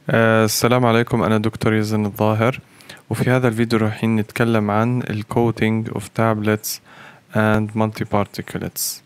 السلام عليكم. أنا دكتور يزن الظاهر، وفي هذا الفيديو رايحين نتكلم عن ال coating of tablets and multiparticulates.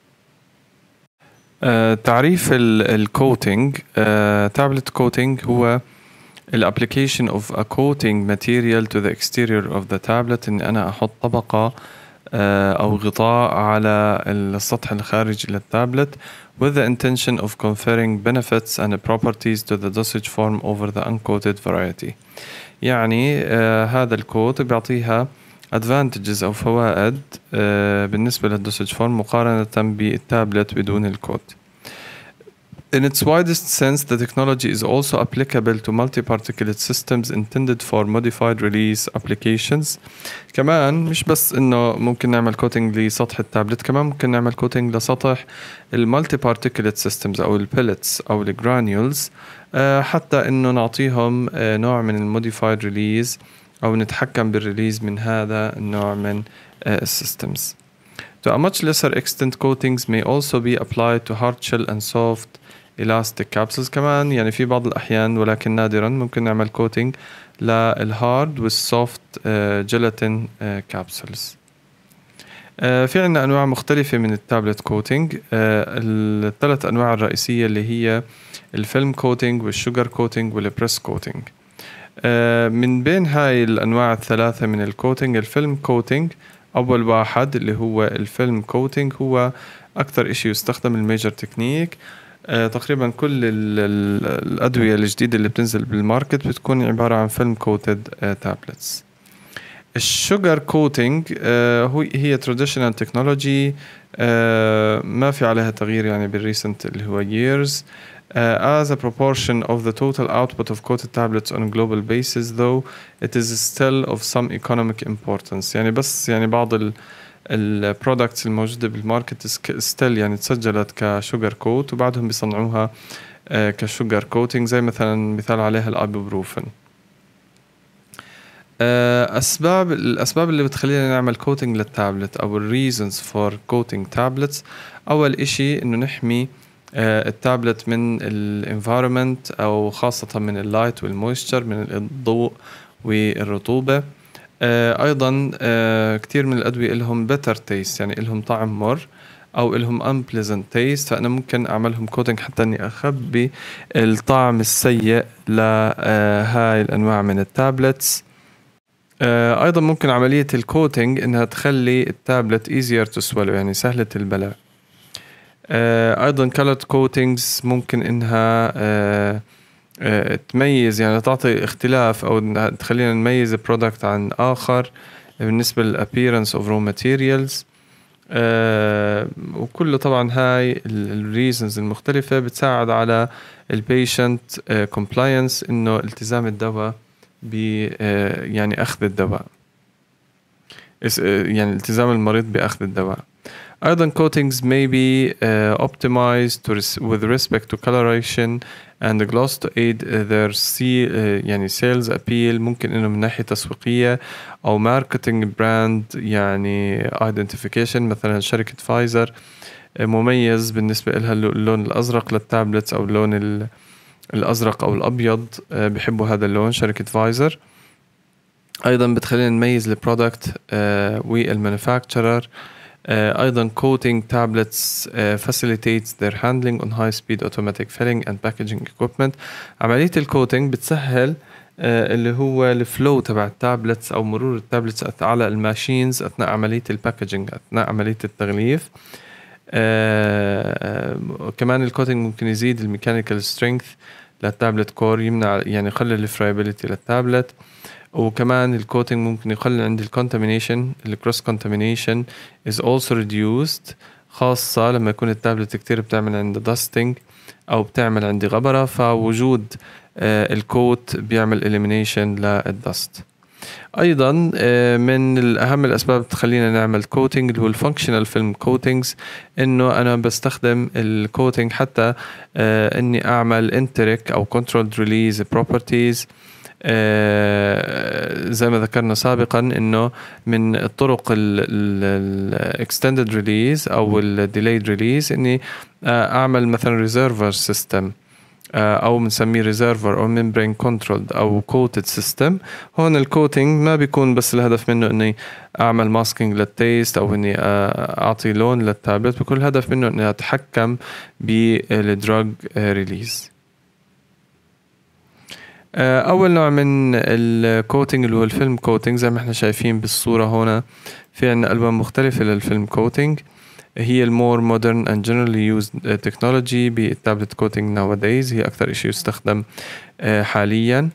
تعريف ال coating. tablet coating هو ال application of a coating material to the exterior of the tablet، إن أنا أحط طبقة أو غطاء على السطح الخارجي للتابلت with the intention of conferring benefits and properties to the dosage form over the uncoated variety. يعني هذا الكوت بيعطيها advantages أو فوائد بالنسبة للدوسج فورم مقارنة بالتابلت بدون الكوت. In its widest sense, the technology is also applicable to multiparticulate systems intended for modified release applications. كمان مش بس إنه ممكن نعمل كوتينج لسطح التابلت، كمان ممكن نعمل كوتينج لسطح المالتيبارتيكوليت سيستمز أو البيلتس أو الجرانيولز، حتى إنه نعطيهم نوع من الموديفايد ريليز أو نتحكم بالريليز من هذا النوع من السيستمز. To a much lesser extent, coatings may also be applied to hard shell and soft elastic capsules. كمان يعني في بعض الأحيان ولكن نادرا ممكن نعمل coating للهارد والسوفت جيلاتين كابسولز. في عنا أنواع مختلفة من التابلت كوتينج. الثلاث أنواع الرئيسية اللي هي الفيلم كوتينج والشوجر كوتينج والبريس كوتينج. من بين هاي الأنواع الثلاثة من الكوتينج، الفيلم كوتينج أول واحد اللي هو الفيلم كوتينج هو أكثر إشي يستخدم الميجر تكنيك. تقريبا كل الأدوية الجديدة اللي بتنزل بالماركت بتكون عبارة عن فيلم كوتد تابلتس. الشوجر كوتينج هي traditional technology، ما في عليها تغيير يعني بالريسنت اللي هو years. As a proportion of the total output of coated tablets on a global basis, though it is still of some economic importance. يعني بس يعني بعض البرودكتس الموجودة بالماركت still يعني تسجلت كشوجر كوت وبعدهم بيصنعوها كشوجر كوتينج، زي مثلا مثال عليها الأيبوبروفين. الأسباب اللي بتخلينا نعمل كوتينج للتابلت أو reasons for coating tablets. أول إشي إنه نحمي التابلت من الانفايرمنت أو خاصة من اللايت والمويستشر، من الضوء والرطوبة. أيضا كتير من الأدوية لهم better taste، يعني لهم طعم مر أو لهم unpleasant taste، فأنا ممكن أعملهم كوتينج حتى أني أخبي الطعم السيء لهاي الأنواع من التابلتس. أيضا ممكن عملية الكوتينج إنها تخلي التابلت easier to swallow، يعني سهلة البلع. أيضا colored coatings ممكن إنها تميز، يعني تعطي اختلاف أو تخلينا نميز product عن آخر بالنسبة للappearance of raw materials. وكله طبعا هاي الريزنز المختلفة بتساعد على البيشنت compliance، إنه التزام الدواء يعني أخذ الدواء، يعني التزام المريض بأخذ الدواء. أيضا coatings may be optimized with respect to coloration and gloss to aid their يعني sales appeal. ممكن إنه من ناحية تسويقية أو marketing brand يعني identification. مثلا شركة فايزر مميز بالنسبة لها اللون الأزرق للتابلتس أو اللون الأزرق أو الأبيض، بحبوا هذا اللون شركة فايزر. أيضا بتخلينا نميز البرودكت والمانيفاكتشرر. أيضا coating tablets facilitates their handling on high-speed automatic filling and packaging equipment. عملية الكوتينج بتسهل اللي هو الفلو تبع التابلتس أو مرور التابلتس على الماشينز أثناء عملية الباكجينج، أثناء عملية التغليف. كمان الكوتينج ممكن يزيد الميكانيكال سترينث للتابلت كور، يمنع يعني يقلل الفرايبيليتي للتابلت. وكمان الكوتينج ممكن يقلل عند الكونتامينيشن، الكروس كونتامينيشن is also reduced، خاصة لما يكون التابلت كتير بتعمل عند داستنج أو بتعمل عندي غبرة، فوجود الكوت بيعمل elimination للدست. أيضا من الأهم الأسباب تخلينا نعمل كوتينج اللي هو الفانكشنال فيلم كوتينجز، إنه أنا بستخدم الكوتينج حتى إني أعمل انتريك أو controlled release properties. زي ما ذكرنا سابقا إنه من الطرق ال extended release أو ال delayed release إني أعمل مثلا reservoir system او بنسميه ريزيرفر او ممبرين كنترولد او كوتد سيستم. هون الكوتينج ما بيكون بس الهدف منه اني اعمل ماسكينج للتيست او اني اعطي لون للتابلت، بيكون الهدف منه اني اتحكم بالدراج ريليز. اول نوع من الكوتينج اللي هو الفيلم كوتينج. زي ما احنا شايفين بالصورة هنا في عنا الوان مختلفة للفيلم كوتينج. هي المور مودرن and generally used technology بالتابلت كوتينج nowadays. هي أكثر إشي يستخدم حاليا.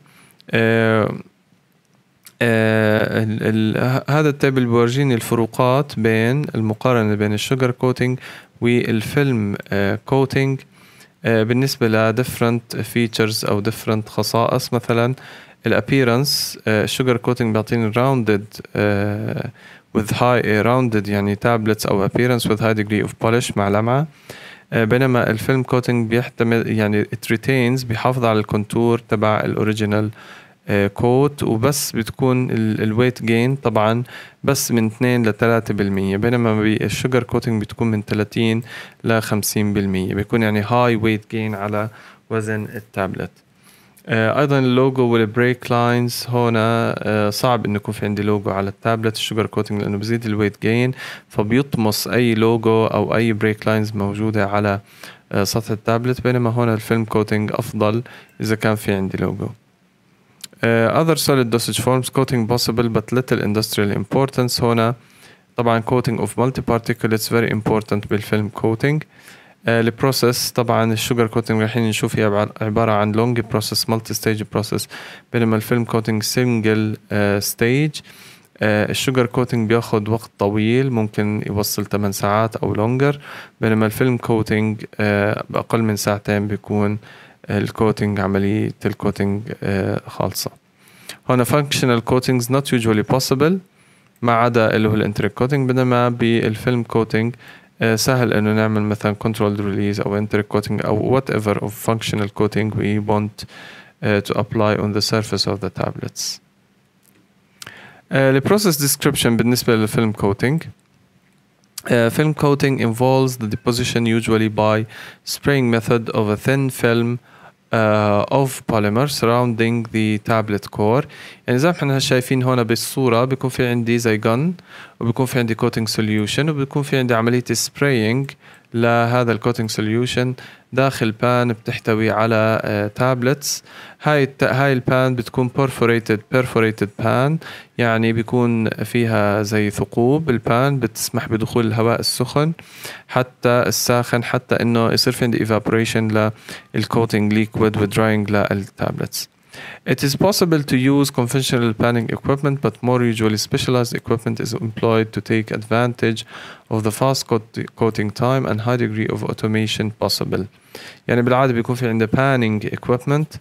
هذا التابل بورجيني الفروقات بين المقارنة بين الشوجر كوتينج والفيلم كوتينج بالنسبة ل different features أو different خصائص. مثلا الappearance، الشوجر كوتينج بيعطيني rounded with high rounded يعني tablets أو appearance with high degree of polish مع لمعة. بينما الفيلم كوتينج بيحتمل يعني it retains بيحافظ على الكونتور تبع الأوريجينال كوت، وبس بتكون الويت جين طبعا بس من 2 ل 3%، بينما بالشوجر كوتينج بتكون من 30 ل 50%، بيكون يعني هاي ويت جين على وزن التابلت. ايضا اللوجو والبريك لاينز هنا صعب انه يكون في عندي لوجو على التابلت الشوجر كوتينج لانه بزيد الويت جين، فبيطمس اي لوجو او اي بريك لاينز موجودة على سطح التابلت. بينما هنا الفيلم كوتينج افضل اذا كان في عندي لوجو. other solid dosage forms coating possible but little industrial importance. هنا طبعا coating of multiparticulates very important بالفيلم coating. البروسيس طبعا الشوجر كوتينج رايحين نشوف هي عبارة عن لونج بروسيس مالتي ستيج بروسيس، بينما الفيلم كوتينج سنجل ستيج. الشوجر كوتينج بياخد وقت طويل ممكن يوصل 8 ساعات أو لونجر، بينما الفيلم كوتينج بأقل من ساعتين بيكون الكوتينج عملية الكوتينج خالصة. هنا functional coatings not usually possible ما عدا اللي هو الانتريك كوتينج، بينما بالفيلم كوتينج سهل انه نعمل مثلا controlled release او enteric coating او whatever of functional coating we want to apply on the surface of the tablets. The process description بالنسبة للفيلم coating. Film coating involves the deposition usually by spraying method of a thin film of polymer surrounding the tablet core. يعني زي ما احنا شايفين هنا بالصورة بيكون في عندي زي gun، وبيكون في عندي coating solution، وبيكون في عندي عملية spraying لهذا الكوتينج سوليوشن داخل بان بتحتوي على تابلتس. هاي البان بتكون perforated بان، يعني بيكون فيها زي ثقوب. البان بتسمح بدخول الهواء السخن حتى الساخن حتى انه يصير في عندي evaporation للكوتينج liquid و drying للتابلتس. It is possible to use conventional panning equipment, but more usually specialized equipment is employed to take advantage of the fast coating time and high degree of automation possible. يعني بالعادة بيكون في عندنا panning equipment،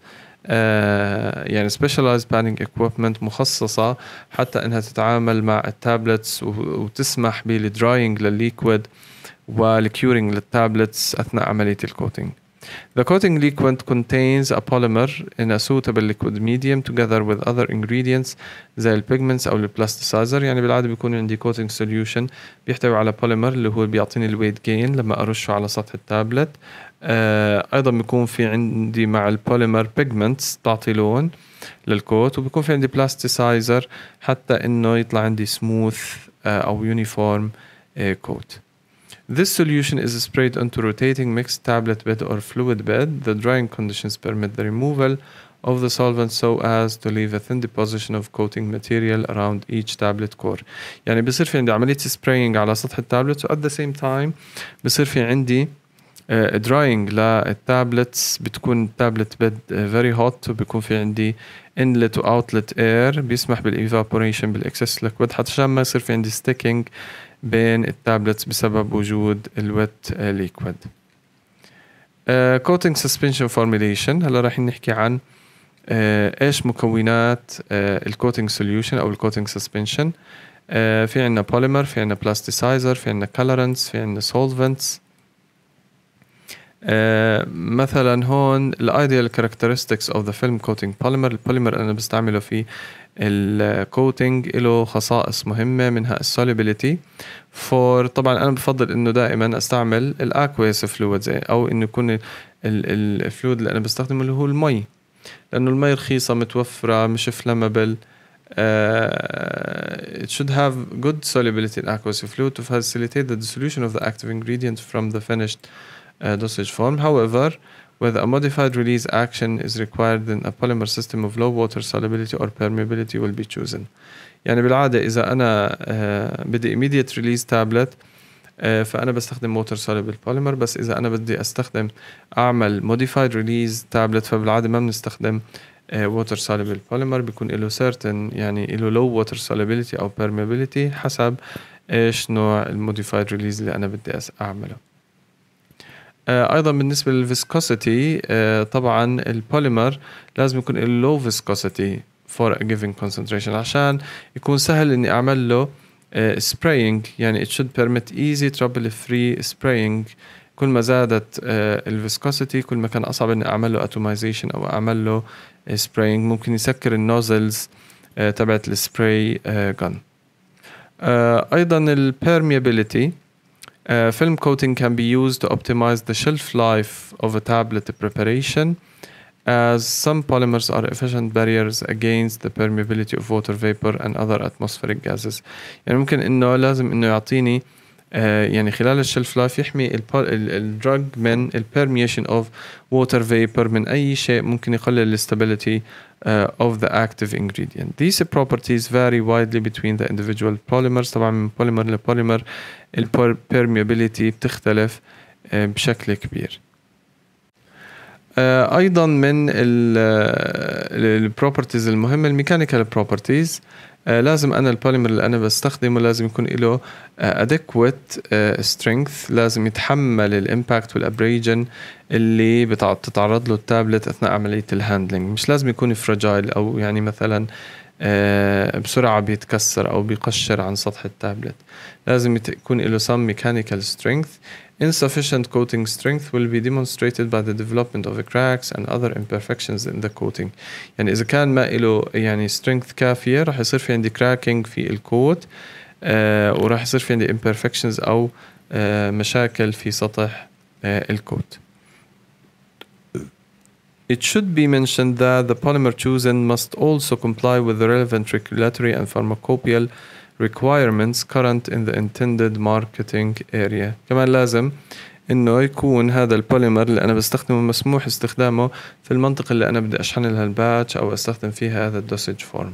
يعني specialized panning equipment مخصصة حتى انها تتعامل مع التابلتس وتسمح بالدراينج للليكويد والكيورينج للتابلتس أثناء عملية الكوتينج. The coating liquid contains a polymer in a suitable liquid medium together with other ingredients زي البيجمنتس أو البلاستيسايزر. يعني بالعادة بيكون عندي coating solution بيحتوي على polymer اللي هو بيعطيني الويت جين لما أرشه على سطح التابلت. أيضا بيكون في عندي مع البوليمر pigments تعطي لون للكوت، وبيكون في عندي بلاستيسايزر حتى إنه يطلع عندي smooth أو uniform coat. This solution is sprayed onto rotating mixed tablet bed or fluid bed. The drying conditions permit the removal of the solvent so as to leave a thin deposition of coating material around each tablet core. يعني بصير في عندي عملية spraying على سطح التابلت، و at the same time بصير في عندي drying للتابلتس. بتكون التابلت bed very hot، وبيكون في عندي inlet و outlet air بيسمح بالevaporation بالexcess liquid حتى عشان ما يصير في عندي sticking بين التابلتس بسبب وجود الويت ليكويد. coating suspension formulation. هلا راح نحكي عن ايش مكونات الكوتينج سوليوشن او الكوتينج سسبنشن. في عنا بوليمر، في عنا بلاستيسايزر، في عنا colorants، في عنا solvents. مثلا هون ال ideal characteristics of the film coating polymer. البوليمر أنا بستعمله في الكوتينج له خصائص مهمة، منها السوليبيليتي. طبعا أنا بفضل إنه دائما أستعمل الأكويس فلويد، أو إنه يكون الفلويد اللي أنا بستخدمه اللي هو المي، لأنه المي رخيصة متوفرة مش flammable. It should have good solubility in aqueous fluid to facilitate the dissolution of the active ingredient from the finished dosage form. However, whether a modified release action is required, then a polymer system of low water solubility or permeability will be chosen. يعني بالعادة إذا أنا بدي immediate release tablet فأنا بستخدم water soluble polymer، بس إذا أنا بدي أستخدم أعمل modified release tablet فبالعادة ما بنستخدم water soluble polymer، بيكون له certain يعني له low water solubility أو permeability حسب إيش نوع المodified release اللي أنا بدي أعمله. أيضا بالنسبة للفيسكوسيتي طبعا البوليمر لازم يكون له low viscosity for a given concentration عشان يكون سهل إني أعمل له spraying. يعني it should permit easy trouble free spraying. كل ما زادت الفيسكوسيتي كل ما كان أصعب إني أعمل له atomization أو أعمل له spraying. ممكن يسكر النوزلز تبعت السبراي gun. أيضا الpermeability. Film coating can be used to optimize the shelf life of a tablet preparation, as some polymers are efficient barriers against the permeability of water vapor and other atmospheric gases. يعني ممكن إنه لازم إنه يعطيني يعني خلال الشلف لايف يحمي الدرج من البرميشن of water vapor من أي شيء ممكن يقلل الستابيليتي of the active ingredient. These properties vary widely between the individual polymers. طبعا من polymer لpolymer permeability بتختلف بشكل كبير. أيضا من البروبرتيز المهمة الميكانيكال بروبرتيز. لازم أنا البوليمر اللي أنا بستخدمه لازم يكون له adequate strength، لازم يتحمل الإمباكت والأبريجن اللي بتتعرض له التابلت أثناء عملية الهاندلنج. مش لازم يكون فراجايل أو يعني مثلا بسرعة بيتكسر أو بيقشر عن سطح التابلت. لازم يكون له some mechanical strength. Insufficient coating strength will be demonstrated by the development of cracks and other imperfections in the coating. يعني إذا كان ما له يعني strength كافية راح يصير في عندي cracking في الكوت وراح يصير في عندي imperfections أو مشاكل في سطح الكوت. It should be mentioned that the polymer chosen must also comply with the relevant regulatory and pharmacopoeial requirements current in the intended marketing area. كمان لازم إنه يكون هذا البوليمر اللي أنا بستخدمه مسموح استخدامه في المنطقة اللي أنا بدي أشحن لها الباتش أو أستخدم فيها هذا الدوسج فورم.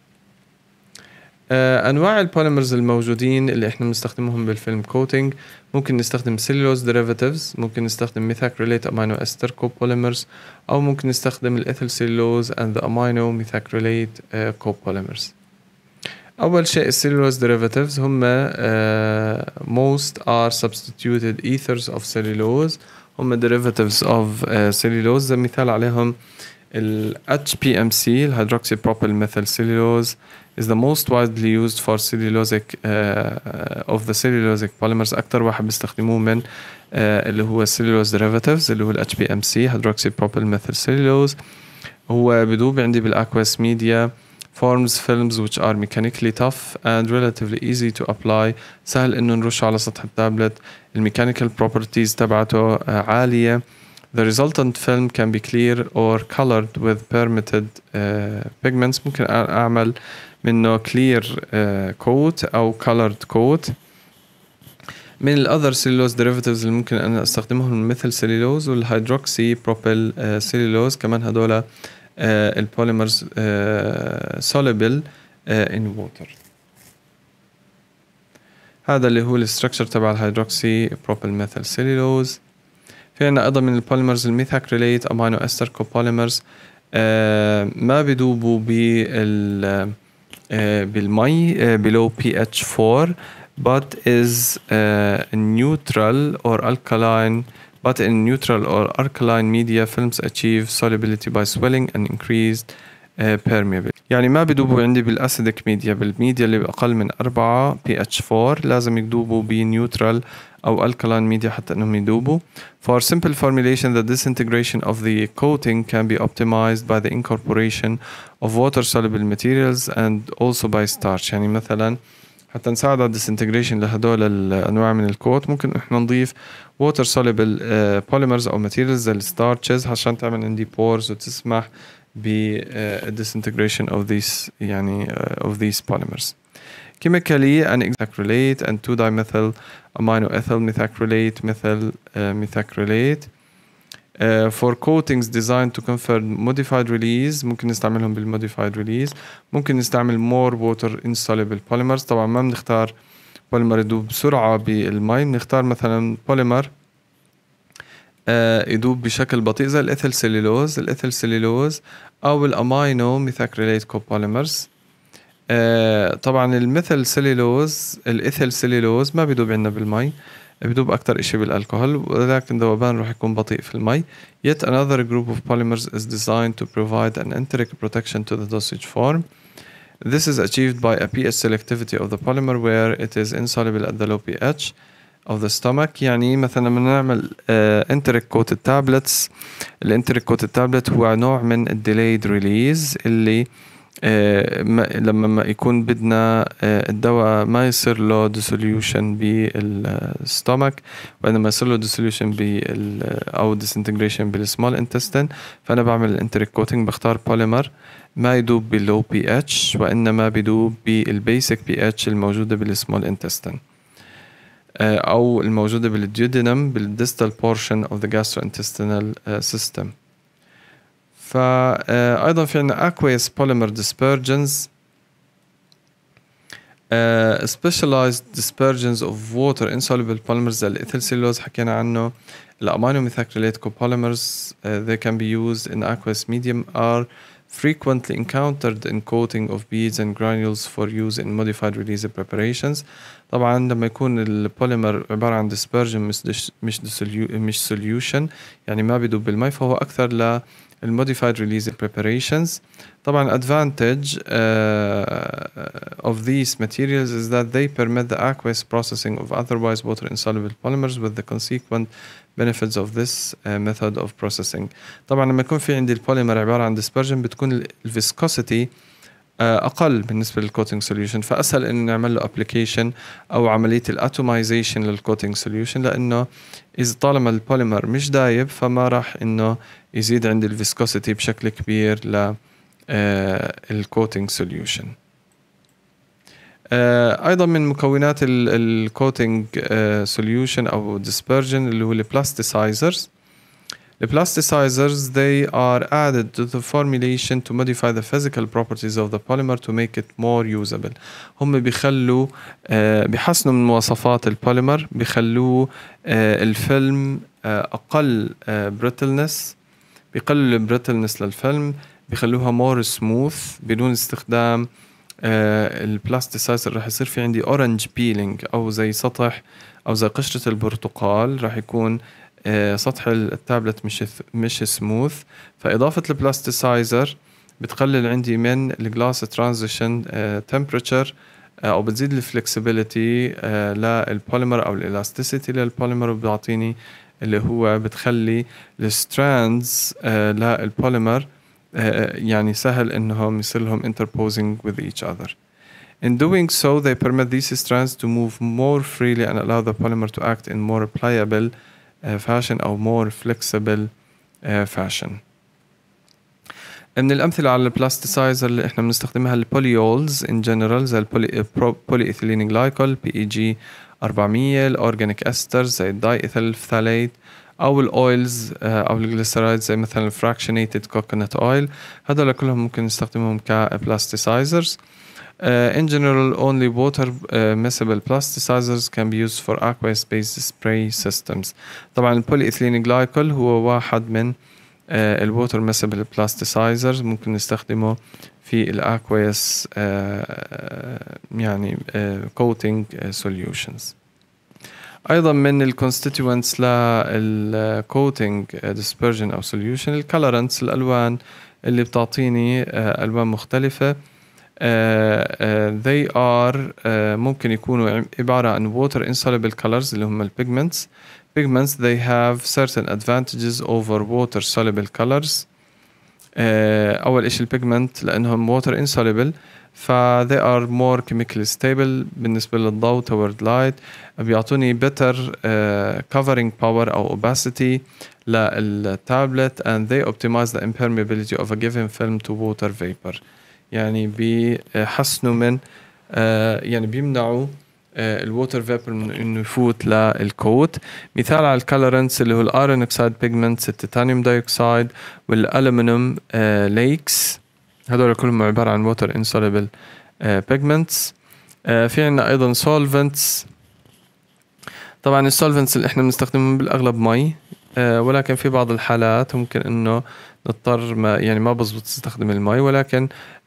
أنواع البوليمرز الموجودين اللي إحنا بنستخدمهم بالفيلم كوتينج، ممكن نستخدم سيلولوز derivatives، ممكن نستخدم ميثاكريليت أمينو أستر كوبوليمرز، أو ممكن نستخدم الإيثيل سيلولوز and the amino methacrylate copolymers. أول شيء السيلولوز derivatives هم most are substituted ethers of cellulose، هم derivatives of cellulose. زي مثال عليهم ال HPMC hydroxypropyl methyl cellulose is the most widely used for cellulosic of the cellulosic polymers. أكتر واحد بيستخدموه من اللي هو cellulose derivatives اللي هو ال HPMC hydroxypropyl methyl cellulose. هو بدوب عندي بالأكواس ميديا، forms films which are mechanically tough and relatively easy to apply. سهل إنه نرشه على سطح التابلت. الميكانيكال properties تبعته عالية. The resultant film can be clear or colored with permitted pigments. ممكن أعمل منه clear coat أو colored coat. من ال other cellulose derivatives اللي ممكن أنا أستخدمهم مثل cellulose والهيدروكسي بروبيل cellulose. كمان هدول البوليمرز soluble in water. هذا اللي هو الستركشر تبع الهيدروكسي بروبيل ميثيل سيلولوز. في عنا أيضا من البوليمرز الميثاكريليت أمينو أستر كوبوليمرز، ما بدوبوا بالمي below pH 4 but is neutral or alkaline. But in neutral or alkaline media, films achieve solubility by swelling and increased permeability. يعني ما بدوبوا عندي بالأسيدك ميديا، بالميديا اللي أقل من 4 pH 4 لازم يدوبوا بنيوترال أو alkaline media حتى إنهم يدوبوا. For simple formulation, the disintegration of the coating can be optimized by the incorporation of water-soluble materials and also by starch. يعني مثلا حتى نساعد على disintegration لهدول الأنواع من الكوت ممكن إحنا نضيف water-soluble polymers أو materials زي الستارتشز عشان تعمل عندي pores وتسمح ب disintegration of these يعني of these polymers. Chemically, an methacrylate and 2-dimethyl aminoethyl methacrylate, methyl methacrylate. For coatings designed to confer modified release ممكن نستعملهم بالmodified release. ممكن نستعمل more water insoluble polymers. طبعا ما بنختار بوليمر يدوب بسرعة بالماء، بنختار مثلا بوليمر يدوب بشكل بطيء زي الإيثيل سيلولوز أو الأمينو ميثاكريليت كوبوليمرز. طبعا الميثيل سيلولوز الإيثيل سيلولوز ما بيدوب عندنا بالمي، بيدوب أكتر إشي بالألكوهول، ولكن ذوبان راح يكون بطيء في المي. Yet another group of polymers is designed to provide an enteric protection to the dosage form. This is achieved by a pH selectivity of the polymer where it is insoluble at the low pH of the stomach. يعني مثلا لما نعمل enteric coated tablets، الانتريك coated tablet هو نوع من delayed release اللي لما ما يكون بدنا الدواء ما يصير له dissolution بالستومك، وإنما يصير له dissolution أو disintegration بالسمول intestine. فأنا بعمل الانتريك كوتينج، بختار بوليمر ما يدوب باللو بي اتش وإنما بيدوب بالبيسك بي اتش الموجودة بالسمول intestine أو الموجودة بالديودينم بالديستال portion of the gastrointestinal system. فأيضا في عنا aqueous polymer dispersions. Specialized dispersions of water insoluble polymers زي الإيثيل سيلولوز حكينا عنه. الأمينو ميثاكريليت copolymers they can be used in aqueous medium are frequently encountered in coating of beads and granules for use in modified release preparations. طبعا لما يكون البوليمر عبارة عن dispersion مش solution يعني ما بيدوب بالماء، فهو أكثر المodified release preparations. طبعا advantage of these materials is that they permit the aqueous processing of otherwise water insoluble polymers with the consequent benefits of this method of processing. طبعا لما يكون في عندي البوليمر عبارة عن dispersion بتكون الفيسكوسيتي أقل بالنسبة للكوتينج سوليوشن، فأسهل إنه نعمل له application أو عملية الأتوميزيشن للكوتينج سوليوشن، لأنه إذا طالما البوليمر مش دايب فما راح إنه يزيد عندي الفيسكوسيتي بشكل كبير للكوتينج سوليوشن. أيضا من مكونات الكوتينج سوليوشن أو dispersion اللي هو البلاستيسايزرز. The plasticizers they are added to the formulation to modify the physical properties of the polymer to make it more usable. هم بيخلوا بيحسنوا من مواصفات البوليمر، بيخلوه الفيلم أقل brittleness، بيقللوا البريتلنس للفيلم، بيخلوها more smooth بدون استخدام البلاستيسايزر. راح يصير في عندي orange peeling أو زي سطح أو زي قشرة البرتقال، راح يكون سطح التابلت مش سموث. فإضافة البلاستيسايزر بتقلل عندي من الجلاس ترانزيشن تمبريتشر أو بتزيد الفلكسبيليتي للبوليمر أو الإلاستيسيتي للبوليمر، وبيعطيني اللي هو بتخلي الستراندز للبوليمر يعني سهل إنهم يصير لهم interposing with each other. In doing so, they permit these strands to move more freely and allow the polymer to act in more pliable fashion أو more flexible fashion. من الأمثلة على البلاستيسايزر اللي إحنا بنستخدمها البوليولز in general زي polyethylene glycol PEG 400، الأورجانيك أسترز زي الدايإيثيل فثاليت، أو الأويلز أو الجليسرايد زي مثلا fractionated coconut oil. هذول كلهم ممكن نستخدمهم كبلاستيسايزرز. In general, only water miscible plasticizers can be used for aqueous-based spray systems. طبعا البوليإثيلين جلايكول هو واحد من الwater miscible plasticizers ممكن نستخدمه في الأكويس يعني coating solutions. أيضا من الconstituents للcoating dispersion أو solution الcolorants، الألوان اللي بتعطيني ألوان مختلفة. they are ممكن يكونوا عبارة عن water insoluble colors اللي هم pigments. Pigments they have certain advantages over water soluble colors. أول إشي البيجمنت لأنهم water insoluble ف they are more chemically stable بالنسبة للضوء toward light. بيعطوني better covering power أو opacity للتابلت and they optimize the impermeability of a given film to water vapor. يعني بيحسنوا من يعني بيمنعوا الووتر فيبر من انه يفوت للكوت. مثال على الكالورنتس اللي هو الايرون اوكسايد بيجمنتس، التيتانيوم دايوكسايد والالومنيوم ليكس، هذول كلهم عبارة عن ووتر انسوليبل بيجمنتس. في عنا ايضا سولفنتس. طبعا السولفنتس اللي احنا بنستخدمهم بالاغلب مي، ولكن في بعض الحالات ممكن انه نضطر ما بزبط تستخدم المي، ولكن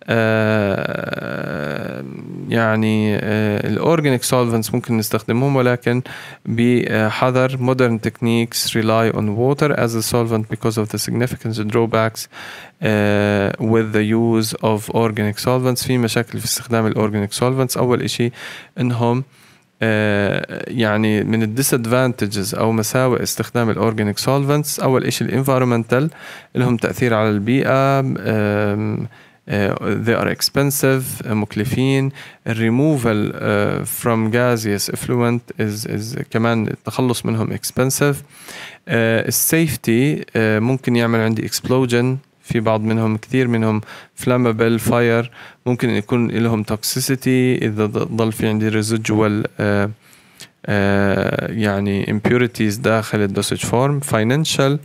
يعني الاورجانيك سولفنتس ممكن نستخدمهم، ولكن بحذر. modern techniques rely on water as a solvent because of the significant drawbacks with the use of organic solvents. في مشاكل في استخدام الاورجانيك سولفنتس. اول اشي انهم يعني من الديسادفانتجز او مساوئ استخدام الاورجانيك سولفنتس، اول اشي الانفايرمنتال اللي هم تاثير على البيئه. they are expensive مكلفين. removal from gaseous effluent is كمان التخلص منهم expensive. السيفتي ممكن يعمل عندي explosion في بعض منهم، كثير منهم flammable fire، ممكن يكون لهم toxicity إذا ضل في عندي residual يعني impurities داخل الدوسج فورم. financial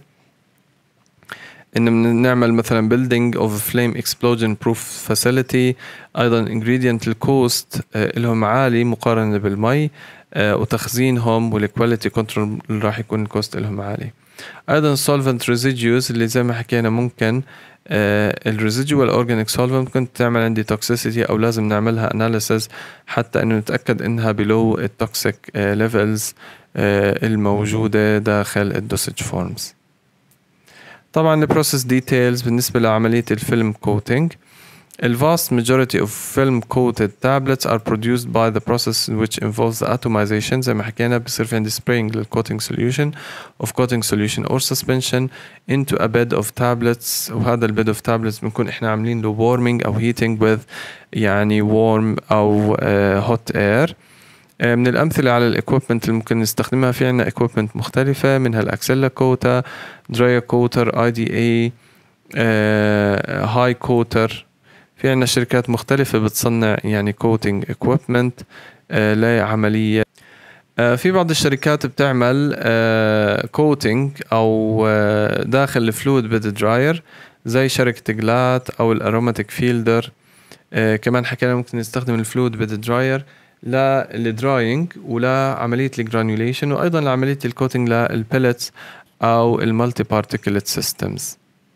إن نعمل مثلا building of a flame explosion proof facility. أيضا ingredient الكوست لهم عالي مقارنة بالمي، وتخزينهم والquality control راح يكون الكوست لهم عالي. أيضا solvent residues اللي زي ما حكينا ممكن الريزيدوال اورجانيك solvent ممكن تعمل عندي toxicity، أو لازم نعملها analysis حتى إنه نتأكد إنها below التوكسيك levels الموجودة داخل الدوسج فورمز. طبعا البروسيس ديتيلز بالنسبة لعملية الفيلم كوتينج. The vast majority of film coated tablets are produced by the process which involves the atomization. زي ما حكينا بصير في عندي spraying للcoating solution of coating solution or suspension into a bed of tablets، وهذا البيد of tablets بنكون احنا عاملين له warming أو heating with يعني warm أو hot air. من الأمثلة على الإكويبمنت اللي ممكن نستخدمها، في عنا إكويبمنت مختلفة منها الأكسيلا كوتا، درايا كوتر، IDA، هاي كوتر. في عنا شركات مختلفة بتصنع يعني كوتينج إكويبمنت لعملية. في بعض الشركات بتعمل كوتينج أو داخل الفلويد بيد دراير زي شركة جلات أو الأروماتيك فيلدر. كمان حكينا ممكن نستخدم الفلويد بيد دراير للدراينج ولعملية الجرانيوليشن، وأيضا لعملية الكوتينج للبيلتس أو المالتي بارتيكوليت سيستمز.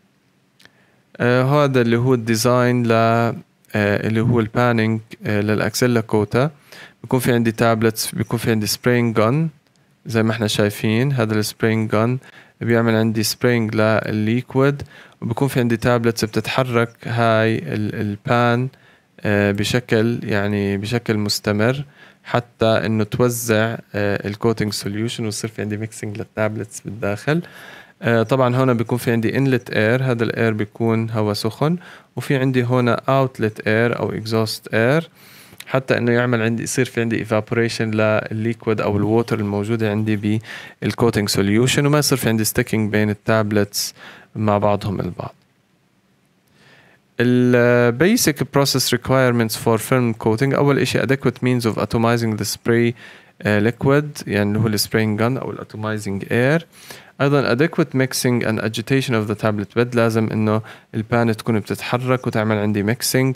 هذا اللي هو الديزاين اللي هو البانينج للأكسيلا كوتا. بيكون في عندي تابلتس، بيكون في عندي سبرينج جن زي ما احنا شايفين. هذا السبرينج جن بيعمل عندي سبرينج للليكويد، وبيكون في عندي تابلتس بتتحرك هاي البان بشكل مستمر حتى انه توزع الكوتينج سوليوشن ويصير في عندي ميكسينج للتابلتس بالداخل. طبعا هنا بيكون في عندي inlet air، هذا الاير بيكون هواء سخن، وفي عندي هنا outlet air او exhaust air حتى انه يصير في عندي evaporation للليكويد او الووتر الموجودة عندي بالكوتينج سوليوشن، وما يصير في عندي sticking بين التابلتس مع بعضهم البعض. basic process requirements for film coating. أول إشي adequate means of atomizing the spray liquid يعني اللي هو spraying gun أو atomizing air. أيضا adequate mixing and agitation of the tablet bed، لازم إنه البان تكون بتتحرك وتعمل عندي mixing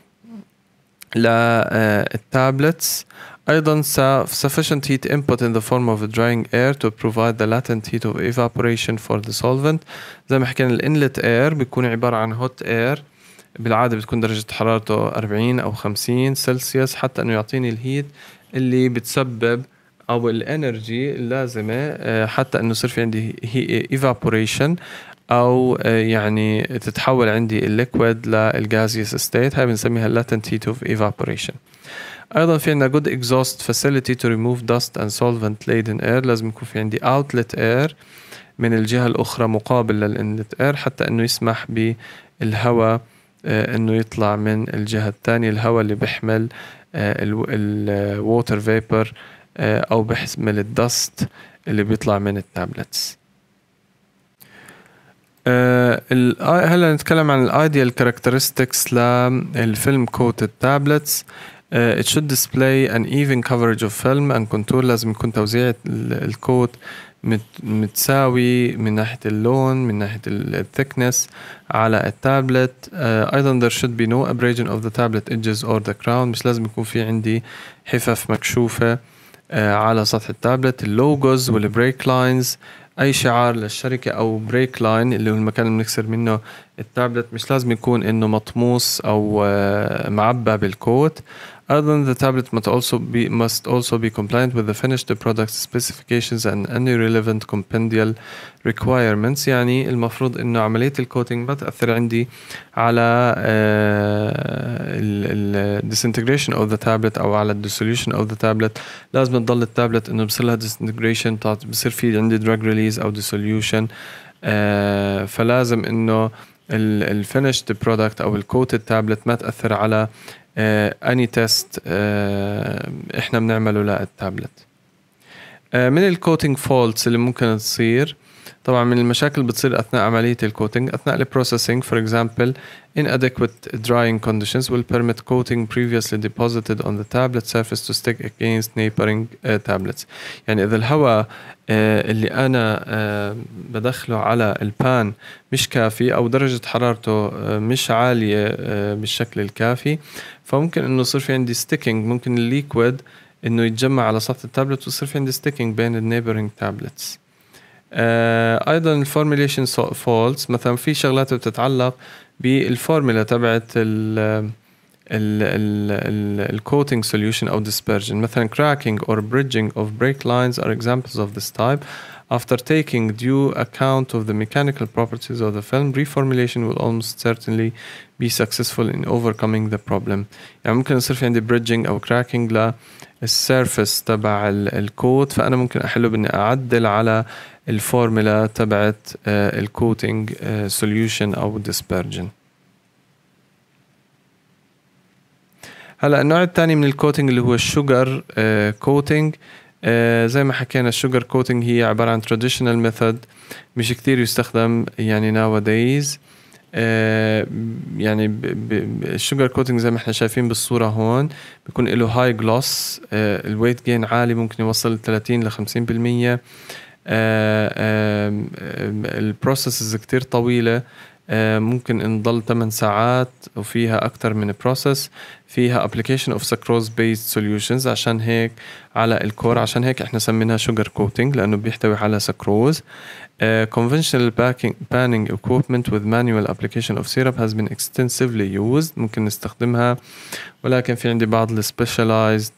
للتابلتس. أيضا sufficient heat input in the form of drying air to provide the latent heat of evaporation for the solvent. زي ما حكينا الانلت air بيكون عبارة عن hot air، بالعادة بتكون درجة حرارته 40 أو 50 سلسيوس حتى أنه يعطيني الهيت اللي بتسبب أو الانرجي اللازمة حتى أنه يصير في عندي evaporation أو يعني تتحول عندي الليكويد للغازيوس ستيت، هاي بنسميها latent heat of evaporation. أيضا في عندنا good exhaust facility to remove dust and solvent laden air، لازم يكون في عندي outlet air من الجهة الأخرى مقابل للإنلت اير حتى إنه يسمح بالهواء إنه يطلع من الجهة الثانية، الهواء اللي بيحمل الووتر فيبر أو بيحمل الدست اللي بيطلع من التابلتس. هلا نتكلم عن الايديال characteristics للفيلم coated tablets. It should display an even coverage of film and contour. لازم يكون توزيع الكوت متساوي من ناحية اللون، من ناحية الثيكنس على التابلت. أيضا there should be no abrasion of the tablet edges or the crown. مش لازم يكون في عندي حفف مكشوفة على سطح التابلت. اللوجوز والبريك لاينز، أي شعار للشركة أو بريك لاين اللي هو المكان اللي بنكسر منه التابلت مش لازم يكون إنه مطموس أو معبى بالكوت. Other the tablet must also be compliant with the finished product specifications and any relevant compendial requirements. يعني المفروض إنه عملية الكوتينج ما تأثر عندي على ال disintegration of the tablet أو على dissolution of the tablet. لازم تضل التابلت إنه بصير لها disintegration، بصير في عندي drug release أو dissolution. فلازم إنه ال finished product أو الcoated tablet ما تأثر على any test احنا بنعمله للتابلت. من الكوتينج فولتس اللي ممكن تصير، طبعا من المشاكل اللي بتصير أثناء عملية الكوتينج أثناء البروسيسنج. for example inadequate drying conditions will permit coating previously deposited on the tablet surface to stick against neighboring tablets. يعني إذا الهواء اللي أنا بدخله على البان مش كافي أو درجة حرارته مش عالية بالشكل الكافي، فممكن إنه يصير في عندي sticking، ممكن الليكويد إنه يتجمع على سطح التابلت ويصير في عندي sticking بين النيبرينج tablets. أيضا الفورميليشن فولتس، مثلا في شغلات بتتعلق بالفورمولا تبعت الcoating solution أو dispersion. مثلا cracking or bridging of break lines are examples of this type. After taking due account of the mechanical properties of the film, reformulation will almost certainly be successful in overcoming the problem. يعني ممكن يصير في عندي bridging أو cracking للسيرفس تبع الكوت، فأنا ممكن أحله بإني أعدل على الفورمولا تبعت الكوتينج solution أو dispersion. هلا النوع الثاني من الكوتينج اللي هو الشوجر كوتينج. زي ما حكينا الشوجر كوتينج هي عبارة عن traditional method مش كتير يستخدم يعني nowadays. يعني الشوجر كوتينج زي ما احنا شايفين بالصورة هون بيكون له هاي جلوس، الويت جين عالي ممكن يوصل 30 ل 50%. البروسيسز كتير طويلة، ممكن نضل 8 ساعات وفيها أكتر من بروسيس. فيها application of sucrose based solutions عشان هيك على الكور، عشان هيك احنا سميناها sugar coating لأنه بيحتوي على سكروز. Conventional panning equipment with manual application of syrup has been extensively used. ممكن نستخدمها، ولكن في عندي بعض ال specialized.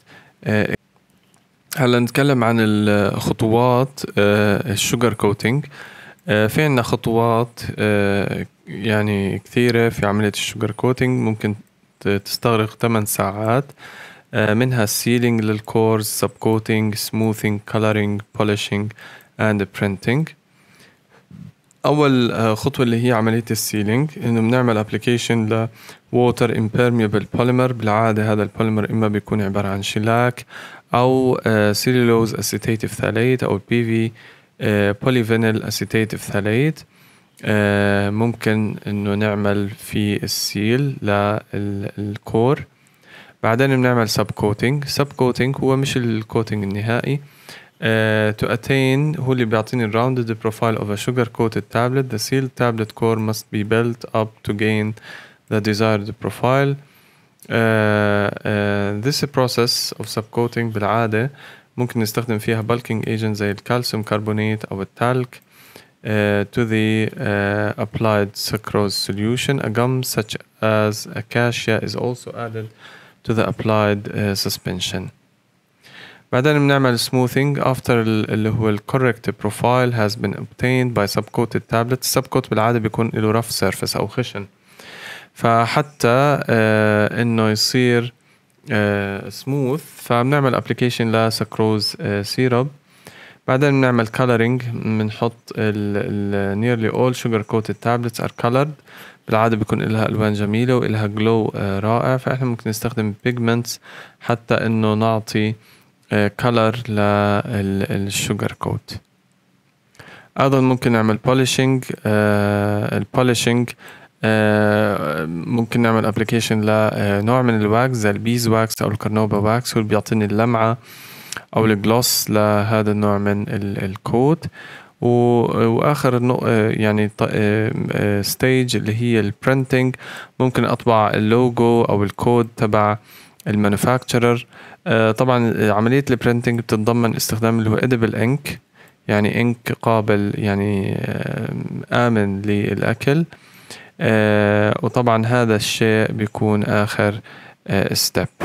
هلا نتكلم عن الخطوات الشوجر كوتينج. في عنا خطوات يعني كثيرة في عملية الشوجر كوتينج، ممكن تستغرق 8 ساعات. منها السيلينج للكورز، سب كوتينج، سموثينج، كولرينج، بوليشينج and printing. أول خطوة اللي هي عملية السيلينج، إنه بنعمل أبليكيشن ل water impermeable polymer. بالعادة هذا البوليمر إما بيكون عبارة عن شلاك أو cellulose acetate phthalate أو PV polyvinyl acetate phthalate. ممكن إنه نعمل في السيل للكور. بعدين بنعمل سب كوتينج. سب كوتينج هو مش الكوتينج النهائي. To attain هو اللي بيعطيني rounded profile of a sugar coated tablet. The sealed tablet core must be built up to gain the desired profile. This process of subcoating بالعادة ممكن نستخدم فيها bulking agent زي الكالسيوم كربونات أو التالك. To the applied sucrose solution, a gum such as acacia is also added to the applied suspension. بعدين بنعمل smoothing after اللي هو ال correct profile has been obtained by subcoated tablet. subcoat بالعادة بيكون له rough surface أو خشن، فحتى إنه يصير smooth فبنعمل application لسكروز syrup. بعدين بنعمل coloring، بنحط nearly all sugar coated tablets are colored. بالعادة بيكون لها ألوان جميلة وإلها glow رائع، فإحنا ممكن نستخدم pigments حتى إنه نعطي color للsugar coat. أيضا ممكن نعمل polishing. البوليشنج ممكن نعمل application لنوع من الواكس زي البيز واكس أو الكرنوبا واكس، واللي بيعطيني اللمعة أو الجلوس لهذا النوع من الكوت. واخر يعني ستيج اللي هي البرينتينج، ممكن اطبع اللوجو او الكود تبع المانيفاكتشرر. طبعا عملية البرينتينج بتتضمن استخدام اللي هو edible ink، يعني انك قابل يعني آمن للأكل. وطبعا هذا الشيء بيكون آخر step.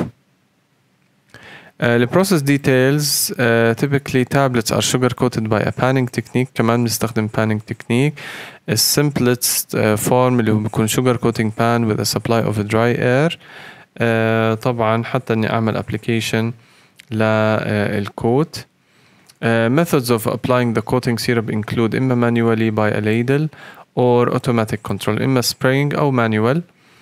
The process details. Typically tablets are sugar coated by a panning technique. كمان بنستخدم panning technique. The simplest form اللي هو بيكون sugar coating pan with a supply of dry air. طبعا حتى اني اعمل application للكوت. Methods of applying the coating syrup include إما manually by a ladle or automatic control، إما spraying أو manual.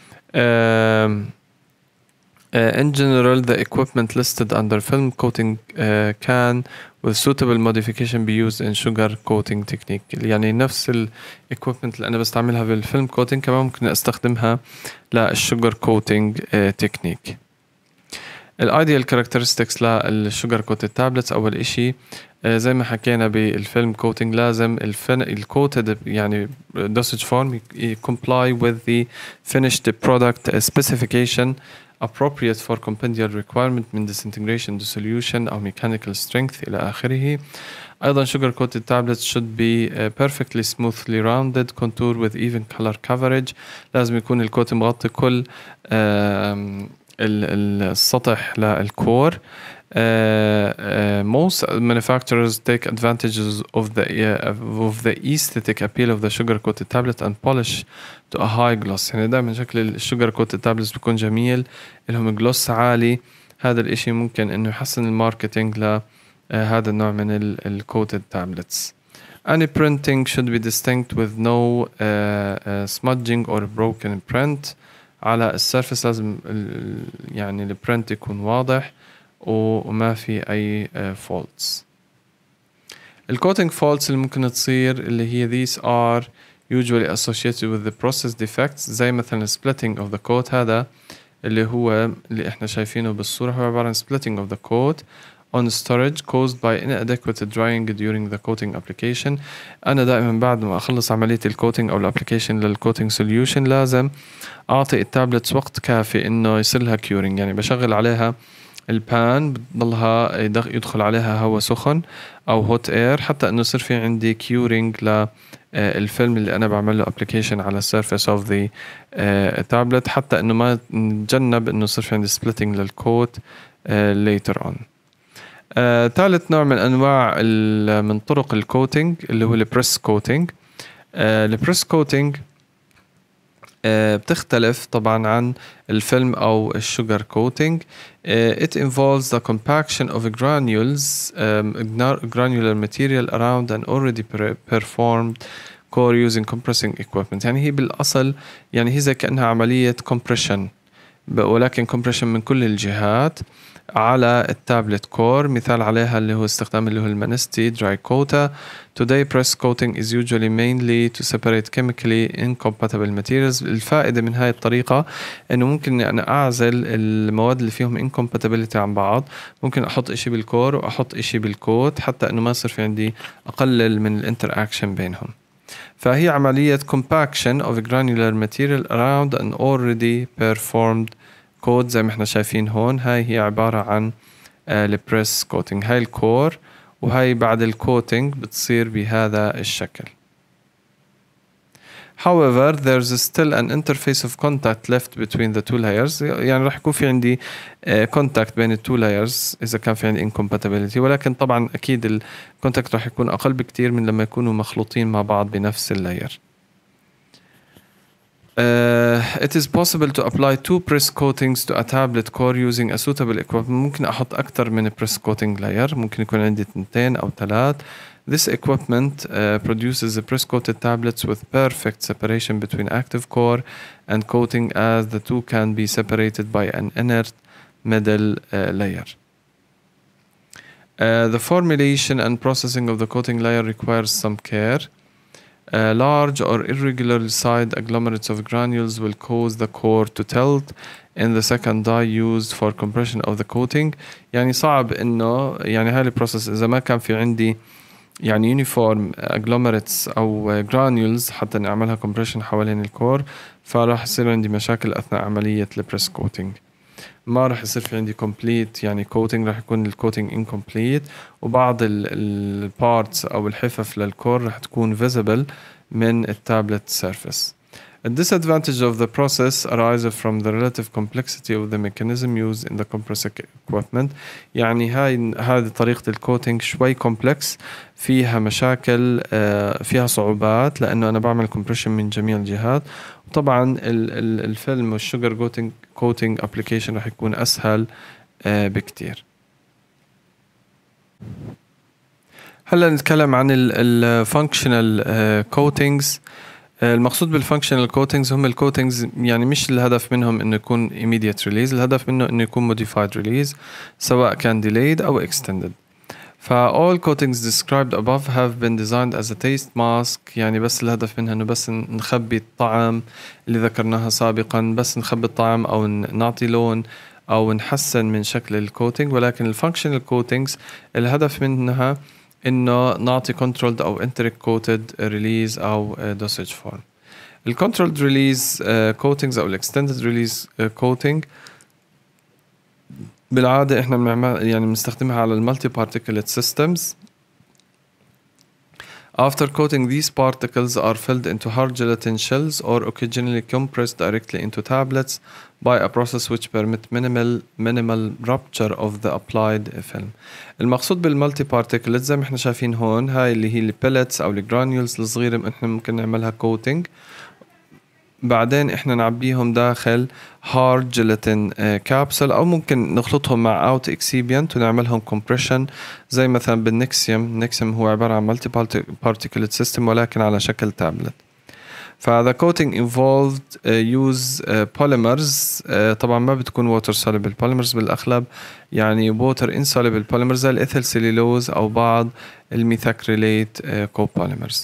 In general, the equipment listed under film coating can, with suitable modification, be used in sugar coating technique. يعني نفس ال equipment اللي أنا بستعملها بالفيلم coating كمان ممكن أستخدمها للsugar coating technique. الايديال characteristics للsugar coated tablets. أول إشي زي ما حكينا بالفيلم coating لازم الcoated يعني dosage form comply with the finished product specification appropriate for compendial requirement من disintegration dissolution أو mechanical strength إلى آخره. أيضا sugar coated tablets should be perfectly smoothly rounded contour with even color coverage. لازم يكون الكوت مغطي كل السطح للكور. Most manufacturers take advantages of the aesthetic appeal of the sugar coated tablet and polish to a high gloss. يعني دائما شكل الsugar coated tablets بيكون جميل، لهم جلوس عالي. هذا الاشي ممكن انه يحسن الماركتينج لهذا النوع من coated tablets. Any printing should be distinct with no smudging or broken print على السيرفس. لازم يعني البرنت يكون واضح وما في أي faults. الcoating faults اللي ممكن تصير اللي هي these are usually associated with the process defects، زي مثلا splitting of the coat. هذا اللي هو اللي احنا شايفينه بالصورة هو عبارة عن splitting of the coat on storage caused by inadequate drying during the coating application. أنا دائما بعد ما أخلص عملية الكوتينج أو الابليكيشن للكوتينج سوليوشن لازم أعطي التابلتس وقت كافي إنه يصير لها كيورينج. يعني بشغل عليها البان بتضلها يدخل عليها هواء سخن أو هوت اير حتى إنه يصير في عندي كيورينج للفيلم اللي أنا بعمله application على surface of the tablet، حتى إنه ما نتجنب إنه يصير في عندي splitting للكوت later on. ثالث نوع من أنواع من طرق الكوتينج اللي هو البريس كوتينج. البريس كوتينج بتختلف طبعا عن الفيلم أو الشوجر كوتينج. It involves the compaction of granular material around an already performed core using compressing equipment. يعني هي بالأصل يعني هي زي كأنها عملية compression، ولكن compression من كل الجهات على التابلت كور. مثال عليها اللي هو استخدام اللي هو المانستي dry coater. Today press coating is usually mainly to separate chemically incompatible materials. الفائدة من هاي الطريقة انه ممكن أنا أعزل المواد اللي فيهم incompatibility عن بعض. ممكن أحط إشي بالكور وأحط إشي بالكوت حتى انه ما يصير في عندي أقلل من الانتراكشن بينهم. فهي عملية compaction of granular material around an already performed كود زي ما احنا شايفين هون. هاي هي عبارة عن البريس كوتينج. هاي الكور وهاي بعد الكوتينج بتصير بهذا الشكل. However, there's still an interface of contact left between the two layers. يعني راح يكون في عندي contact بين ال two layers إذا كان في عندي incompatibility، ولكن طبعا أكيد ال contact راح يكون أقل بكتير من لما يكونوا مخلوطين مع بعض بنفس اللاير. It is possible to apply 2 press coatings to a tablet core using a suitable equipment. ممكن أحط أكثر من press coating layer، ممكن يكون عندي 2 أو 3. This equipment produces the press coated tablets with perfect separation between active core and coating, as the two can be separated by an inert middle layer. The formulation and processing of the coating layer requires some care. Large or irregular sized agglomerates of granules will cause the core to tilt in the second die used for compression of the coating. يعني صعب إنه يعني هاي البروسيس إذا ما كان في عندي يعني uniform agglomerates أو granules حتى نعملها compression حوالين الكور، فراح يصير عندي مشاكل أثناء عملية البريس كوتينج. ما راح يصير في عندي complete يعني coating، راح يكون الكوتينج incomplete، وبعض البارتس أو الحفف للكور راح تكون visible من التابلت surface. A disadvantage of the process arises from the relative complexity of the mechanism used in the compressor equipment. يعني هذه طريقة الكوتينج شوي complex، فيها مشاكل، فيها صعوبات، لأنه أنا بعمل compression من جميع الجهات. وطبعا الفيلم والشوجر coating application راح يكون أسهل بكتير. هلا نتكلم عن ال functional coatings. المقصود بالفانكشنال كوتينجز هم الكوتينجز يعني مش الهدف منهم انه يكون immediate release، الهدف منه انه يكون modified release سواء كان delayed او extended. all coatings described above have been designed as a taste mask، يعني بس الهدف منها انه بس نخبي الطعم اللي ذكرناها سابقا، بس نخبي الطعم او نعطي لون او نحسن من شكل الكوتينج. ولكن الفانكشنال كوتينجز الهدف منها إنه نعطي controlled أو enteric coated release أو dosage form. ال controlled release coatings أو ال extended release coating بالعادة إحنا يعني بنستخدمها على ال multiparticulate systems. After coating, these particles are filled into hard gelatin shells or occasionally compressed directly into tablets by a process which permit minimal rupture of the applied film. المقصود بالمالتي بارتيكلت زي ما احنا شايفين هون، هاي اللي هي البيلتس او الجرانيولز الصغيرة احنا ممكن نعملها كوتينج، بعدين احنا نعبيهم داخل هارد جيلاتين كابسول، او ممكن نخلطهم مع اوت اكسيبيانت ونعملهم كومبريشن زي مثلا بالنكسيوم. النكسيوم هو عبارة عن مالتي بارتيكلت سيستم ولكن على شكل تابلت. فهذا coating involved use polymers، طبعا ما بتكون water soluble polymers بالأغلب، يعني water insoluble polymers زي الإيثيل سيلولوز أو بعض الميثاكريليت copolymers.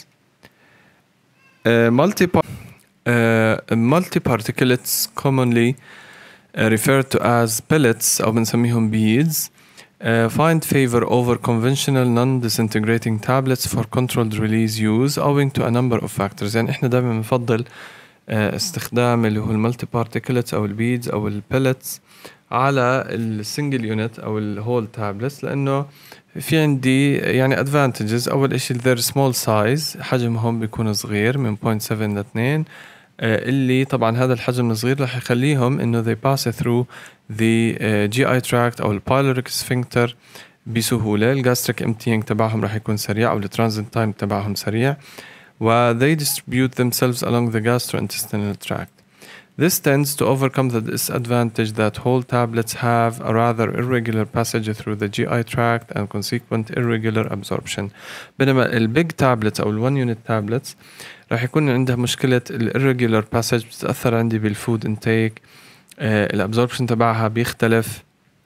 multiparticulates commonly referred to as pellets أو بنسميهم beads find favor over conventional non-disintegrating tablets for controlled release use owing to a number of factors. يعني احنا دائما بنفضل استخدام اللي هو المالتي بارتيكلتس او البيدز او البيلتس على السنجل يونت او الهول تابلتس، لانه في عندي يعني advantages. اول اشي their small size، حجمهم بيكون صغير من 0.7 ل 2، اللي طبعا هذا الحجم الصغير رح يخليهم انه they pass through the GI tract او البايلوريك sphincter بسهولة. الجاستريك emptying تبعهم رح يكون سريع او الترانزيت تايم تبعهم سريع، و they distribute themselves along the gastrointestinal tract. This tends to overcome the disadvantage that whole tablets have a rather irregular passage through the GI tract and consequent irregular absorption. بينما البيج tablets أو ال one unit tablets راح يكون عندها مشكلة ال irregular passage، بتتأثر عندي بالfood intake، الابزوربشن تبعها بيختلف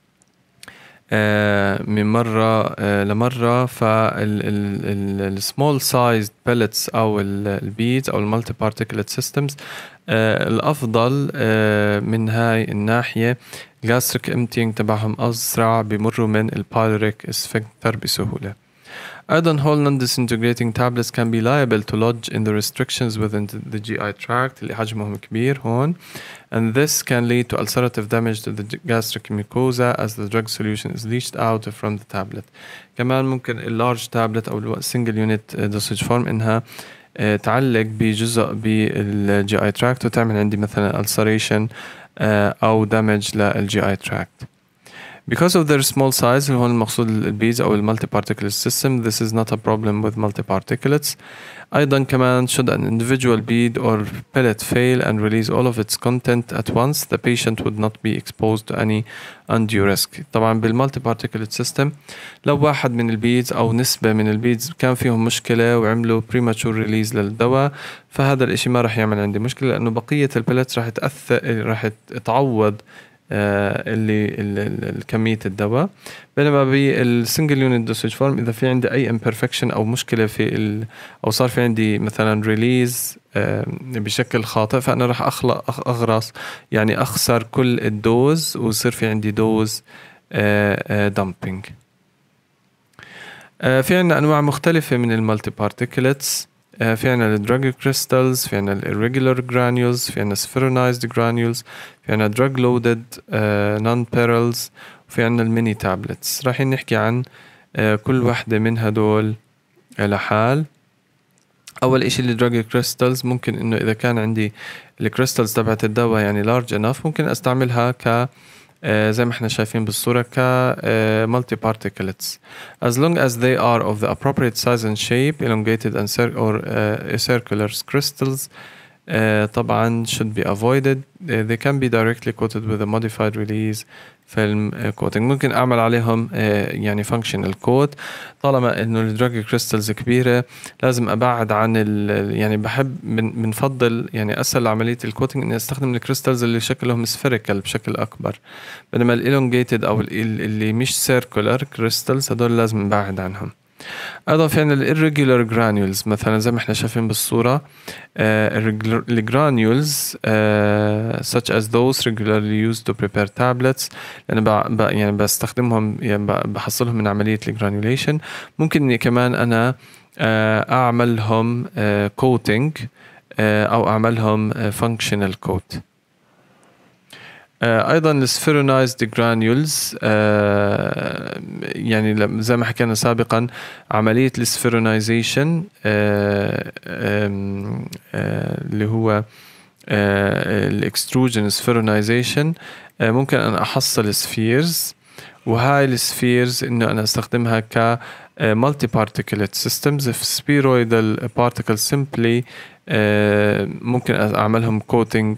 من مرة لمرة. small sized pellets أو beads أو multiparticulate systems الأفضل من هاي الناحية. gastric emptying تبعهم أسرع، بمروا من البايلوريك sphincter بسهولة. أيضا whole non-disintegrating tablets can be liable to lodge in the restrictions within the GI tract اللي حجمهم كبير هون، and this can lead to ulcerative damage to the gastric mucosa as the drug solution is leached out from the tablet. كمان ممكن large tablet أو single unit dosage form إنها تعلق بجزء بالجي اي تراكت وتعمل عندي مثلا ulceration أو damage للجي اي تراكت. Because of their small size اللي هون المقصود البيز أو multiparticulate system, this is not a problem with multiparticulates. أيضا كمان should an individual bead or pellet fail and release all of its content at once, the patient would not be exposed to any undue risk. طبعا بالmultiparticulate system لو واحد من البيدز أو نسبة من البيدز كان فيهم مشكلة وعملوا premature release للدواء، فهذا الإشي ما رح يعمل عندي مشكلة، لأنه بقية البلتس رح رح تعوض كمية الدواء. بينما بالسنجل يونت دوسج فورم إذا في عندي أي imperfection أو مشكلة في أو صار في عندي مثلا ريليز بشكل خاطئ، فأنا راح أغرس يعني أخسر كل الدوز ويصير في عندي دوز dumping. في عنا أنواع مختلفة من المالتي بارتيكلتس. في عنا الدراج كريستالز، في عنا الirregular granules، في عنا spheronized granules، في عنا drug loaded non-perils، وفي عنا الميني تابلتس. راح نحكي عن كل واحدة من هدول لحال. أول إشي الدراج كريستالز، ممكن إنه إذا كان عندي الكريستالز تبعت الدواء يعني large enough ممكن أستعملها زي ما احنا شايفين بالصورة multiparticulates as long as they are of the appropriate size and shape, elongated and circular crystals طبعا should be avoided. They can be directly coated with a modified release film coating. ممكن أعمل عليهم يعني functional coat. طالما إنه الدراج كريستالز كبيرة لازم أبعد عن يعني بنفضل يعني أسهل عملية الكوتينج إني أستخدم الكريستالز اللي شكلهم spherical بشكل أكبر، بينما الإلونجيتد أو اللي مش circular crystals هدول لازم نبعد عنهم. أيضا في عنا irregular granules مثلا زي ما احنا شايفين بالصورة. granules such as those regularly used to prepare tablets، لأن يعني بستخدمهم يعني بحصلهم من عملية الجرانيوليشن. ممكن إني كمان أنا أعملهم coating أو أعملهم functional coat. أيضا السفيرونايزد جرانيولز يعني زي ما حكينا سابقا عملية السفيرونايزيشن اللي هو الاكستروجن سفيرونايزيشن ممكن أن أحصل سفيرز، وهاي السفيرز إنه أنا أستخدمها ك multiparticulate systems. if spheroidal particles simply ممكن أعملهم coating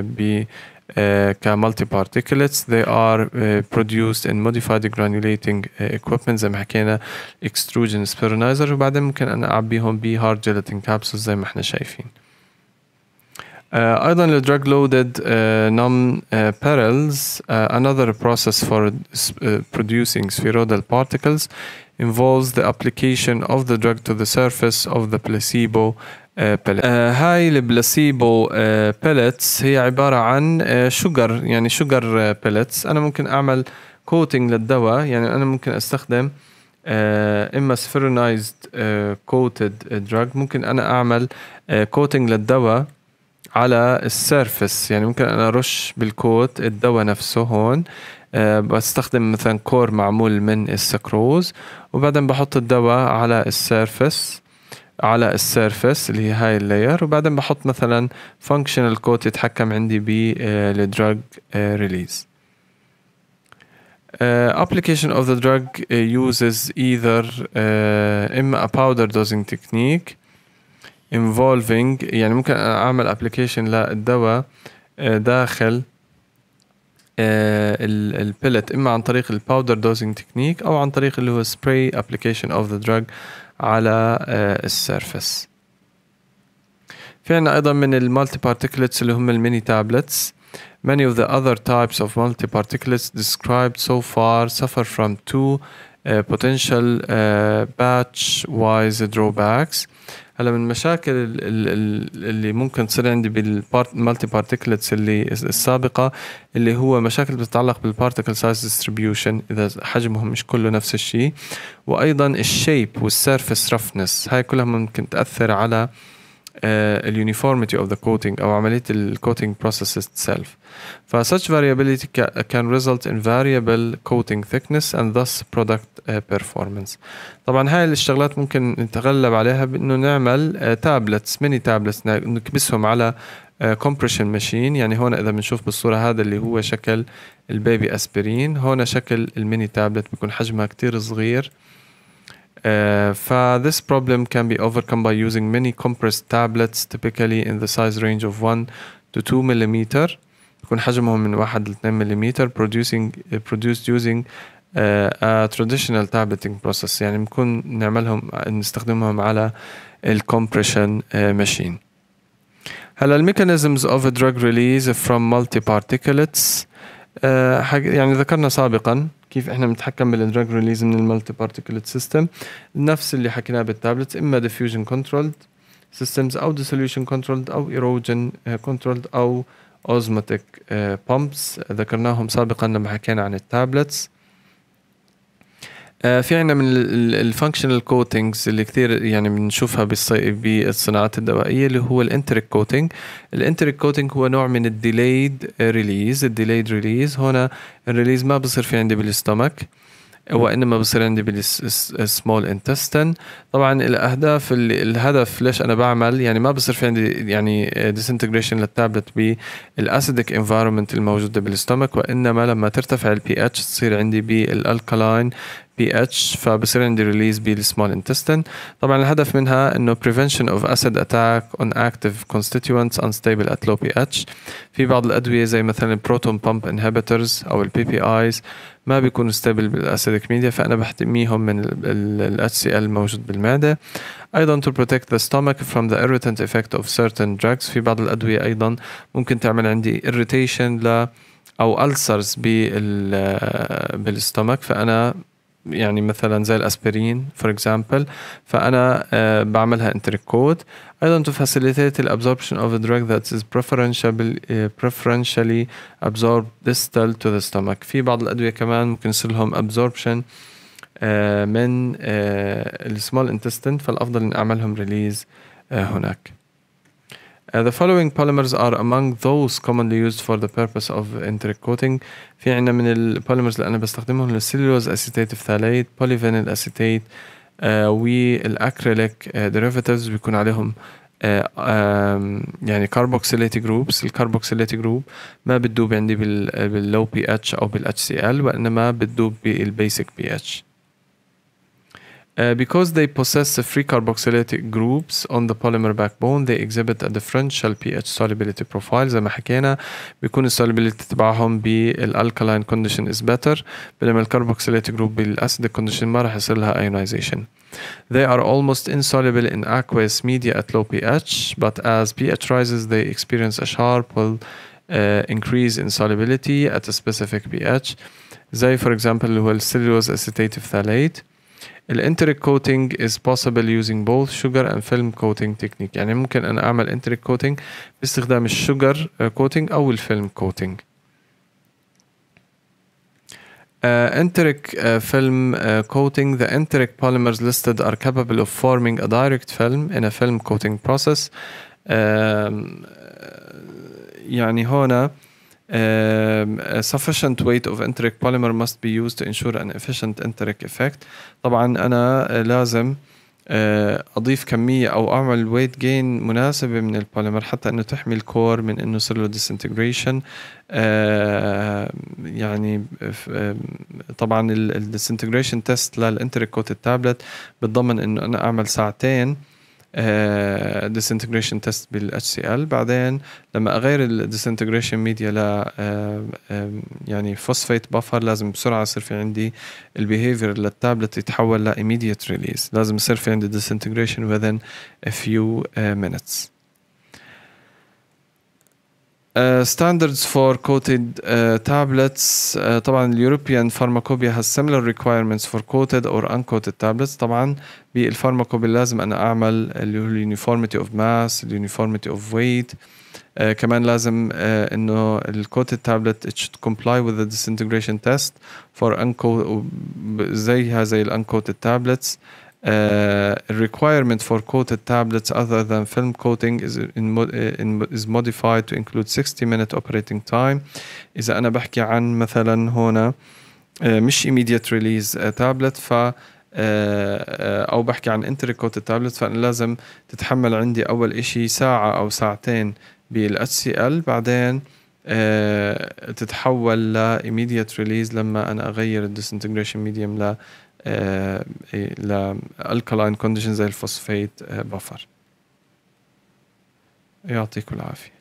multiparticulates. They are produced in modified granulating equipment زي ما حكينا extrusion spheronizer، وبعدين ممكن أنا أعبيهم ب hard gelatin capsules زي ما احنا شايفين. أيضا ال drug loaded non-perils another process for producing spheroidal particles involves the application of the drug to the surface of the placebo pellet. هاي البلاسيبو pellets هي عبارة عن sugar يعني sugar pellets. أنا ممكن أعمل coating للدواء، يعني أنا ممكن أستخدم إما spheronized coated drug، ممكن أنا أعمل coating للدواء على السيرفس، يعني ممكن أنا أرش بالكوت الدواء نفسه هون. بستخدم مثلا كور معمول من السكروز، وبعدين بحط الدواء على السيرفس اللي هي هاي اللاير، وبعدين بحط مثلا functional coat يتحكم عندي بالدراج release. Application of the drug uses either إما a powder dosing technique involving يعني ممكن أعمل application للدواء داخل البلت إما عن طريق الباودر دوزنج تكنيك أو عن طريق اللي هو spray application of the drug على السيرفس. في عنا أيضا من المالتيبارتيكلتس اللي هم الميني تابلتس. Many of the other types of multiparticulates described so far suffer from two potential batch-wise drawbacks. هلا من المشاكل اللي ممكن تصير عندي بالمالتي بارتيكلتس اللي السابقة اللي هو مشاكل بتتعلق بالبارتيكل سايز ديستريبيوشن إذا حجمهم مش كله نفس الشيء، وأيضا الشيب والسيرفس رفنس، هاي كلها ممكن تأثر على uniformity of the coating أو عملية ال coating process itself. such variability can result in variable coating thickness and thus product performance. طبعا هاي الشغلات ممكن نتغلب عليها بأنه نعمل tablets mini tablets نكبسهم على compression machine. يعني هون إذا بنشوف بالصورة هذا اللي هو شكل البيبي أسبرين، هون شكل الميني تابلت بيكون حجمها كتير صغير. this problem can be overcome by using many compressed tablets typically in the size range of 1 to 2 millimeter. بيكون حجمهم من 1 ل 2 millimeter produced using a traditional tableting process. يعني بنكون نستخدمهم على الcompression machine. هلا mechanisms of a drug release from multiparticulates. يعني ذكرنا سابقا كيف احنا بنتحكم بالدراج ريليز من المالتي بارتيكوليت سيستم، نفس اللي حكيناه بالتابلتس، اما diffusion controlled systems او dissolution controlled او erosion controlled او osmotic pumps. ذكرناهم سابقا لما حكينا عن التابلتس. في عنا من الفانكشنال كوتينجز اللي كثير يعني بنشوفها بالصناعات الدوائيه، اللي هو الانتريك كوتينج. الانتريك كوتينج هو نوع من الديلايد ريليز. الديلايد ريليز هنا الريليز ما بصير في عندي بالستومك وانما بصير عندي بالسمول انتستين. طبعا الهدف ليش انا بعمل، يعني ما بصير في عندي يعني ديسنتجريشن للتابلت بالاسيدك انفايرمنت الموجوده بالستومك، وانما لما ترتفع البي اتش تصير عندي بالالكالاين بي اتش، فبصير عندي ريليز بالسمول انتستين. طبعا الهدف منها انه prevention of acid attack on active constituents unstable at low pH. في بعض الادويه زي مثلا البروتون بامب انهبيتورز او البي بي ايز ما بيكونوا ستابل بالاسيدك ميديا، فانا بحميهم من ال HCl الموجود بالمعده. ايضا to protect the stomach from the irritant effect of certain drugs. في بعض الادويه ايضا ممكن تعمل عندي irritation او ulcers بالستومك، فانا يعني مثلا زي الاسبرين فور اكزامبل، فانا بعملها انتريك كود. ايضا to facilitate the absorption of a drug that is preferentially absorbed distal to the stomach. في بعض الادويه كمان ممكن يصير لهم absorption من السمول intestine، فالافضل ان اعملهم ريليز هناك. The following polymers are among those commonly used for the purpose of enteric coating. في عنا من البوليمرز اللي أنا بستخدمهم السيلولوز أسيتيت فثاليت، بوليفينيل أسيتيت، والأكريليك derivatives بيكون عليهم يعني carboxylate groups. الكربوكسيليت جروب ما بتدوب عندي بالlow pH أو بالHCl، وإنما بتدوب بالبيسك pH. Because they possess free carboxylated groups on the polymer backbone, they exhibit a differential pH solubility profile. زي ما حكينا بيكون solubility تبعهم بالalkaline condition is better، بينما الcarboxylated group بالacidic condition ما راح يصير لها ionization. They are almost insoluble in aqueous media at low pH, but as pH rises they experience a sharp increase in solubility at a specific pH. زي for example اللي هو الcellulose acetate phthalate. الانتريك coating is possible using both sugar and film coating technique. يعني ممكن أنا أعمل انتريك coating باستخدام الشوجر coating أو الفيلم coating. Enteric film coating. The enteric polymers listed are capable of forming a direct film in a film coating process. يعني هنا a sufficient weight of enteric polymer must be used to ensure an efficient enteric effect. طبعا أنا لازم أضيف كمية أو أعمل weight gain مناسبة من البوليمر حتى أنه تحمي الكور من أنه يصير له disintegration. يعني طبعا disintegration test للانتريك كوتد تابلت بتضمن أنه أنا أعمل ساعتين disintegration test بال HCl. بعدين لما أغير ال disintegration media ل يعني phosphate buffer لازم بسرعة يصير في عندي ال behavior للتابلت يتحول ل immediate release. لازم يصير في عندي disintegration within a few minutes. Standards for coated tablets. طبعا European Pharmacopoeia has similar requirements for coated or uncoated tablets. طبعا بالفارماكوبيا لازم أنا أعمل اللي هو uniformity of mass, uniformity of weight. كمان لازم إنه الcoated tablet it should comply with the disintegration test for زي uncoated tablets. requirement for coated tablets other than film coating is modified to include 60-minute operating time. إذا أنا بحكي عن مثلا هنا مش immediate release tablet أو بحكي عن entry coated tablet، فأنا لازم تتحمل عندي أول إشي ساعة أو ساعتين بال HCl، بعدين تتحول ل immediate release لما أنا أغير ال disintegration medium ل alkaline condition زي الفوسفات بفر. يعطيكم العافية.